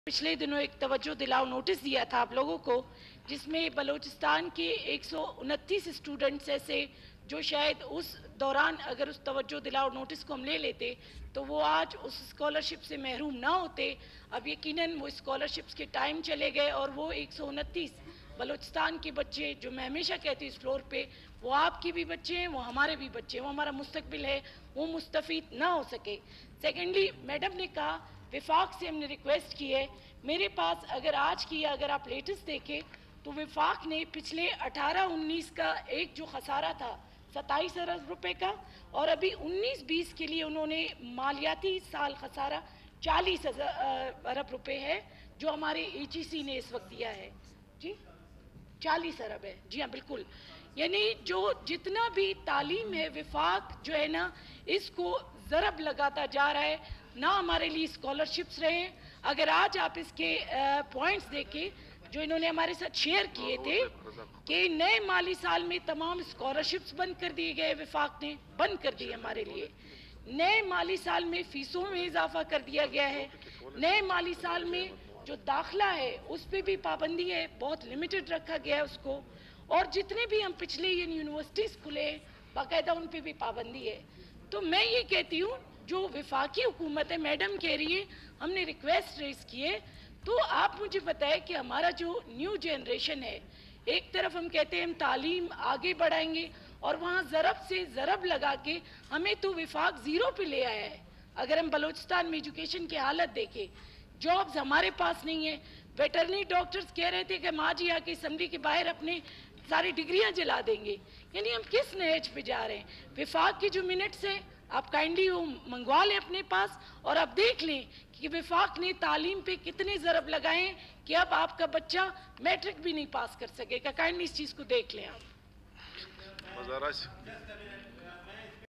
पिछले दिनों एक तवज्जो दिलाओ नोटिस दिया था आप लोगों को, जिसमें बलूचिस्तान के 129 स्टूडेंट्स ऐसे जो शायद उस दौरान अगर उस तवज्जो दिलाओ नोटिस को हम ले लेते तो वो आज उस स्कॉलरशिप से महरूम ना होते। अब यकीनन वो स्कॉलरशिप्स के टाइम चले गए और वो 129 बलूचिस्तान के बच्चे, जो मैं हमेशा कहती हूँ इस फ्लोर पे, वो आपके भी बच्चे हैं, वो हमारे भी बच्चे हैं, वो हमारा मुस्तकबिल है, वो मुस्तफ़ीद ना हो सके। सेकेंडली, मैडम ने कहा विफाक से हमने रिक्वेस्ट की है। मेरे पास अगर आज की अगर आप लेटेस्ट देखें तो विफाक ने पिछले 18-19 का एक जो खसारा था 27 अरब रुपए का, और अभी 19-20 के लिए उन्होंने मालियाती साल खसारा 40 अरब रुपए है जो हमारे EGC ने इस वक्त दिया है। जी 40 अरब है, जी हाँ बिल्कुल। यानी जो जितना भी तालीम है विफाक जो है ना, इसको ज़रब लगाता जा रहा है, ना हमारे लिए स्कॉलरशिप्स रहे। अगर आज आप इसके पॉइंट्स देखें जो इन्होंने हमारे साथ शेयर किए थे कि नए माली साल में तमाम स्कॉलरशिप्स बंद कर दिए गए, विफाक ने बंद कर दिए हमारे लिए। नए माली साल में फीसों में इजाफा कर दिया गया है। नए माली साल में जो दाखिला है उस पर भी पाबंदी है, बहुत लिमिटेड रखा गया है उसको। और जितने भी हम पिछले यूनिवर्सिटीज़ खुले बाकायदा उन पर भी पाबंदी है। तो मैं ये कहती हूँ जो विफाकी हुकूमत है, मैडम कह रही है हमने रिक्वेस्ट रेज की है, तो आप मुझे बताएं कि हमारा जो न्यू जनरेशन है, एक तरफ हम कहते हैं हम तालीम आगे बढ़ाएंगे और वहाँ ज़रब से ज़रब लगा के हमें तो विफाक ज़ीरो पे ले आया है। अगर हम बलूचिस्तान में एजुकेशन की हालत देखें, जॉब्स हमारे पास नहीं है। वेटरनरी डॉक्टर्स कह रहे थे कि माँ जी आके असम्बली के बाहर अपने सारी डिग्रियां जला देंगे। यानी हम किस नहज पे जा रहे हैं? विफाक की जो मिनट्स हैं आप काइंडली वो मंगवा लें अपने पास और आप देख लें कि विफाक ने तालीम पे कितने ज़रब लगाए कि अब आपका बच्चा मैट्रिक भी नहीं पास कर सकेगा। काइंडली इस चीज़ को देख लें आप।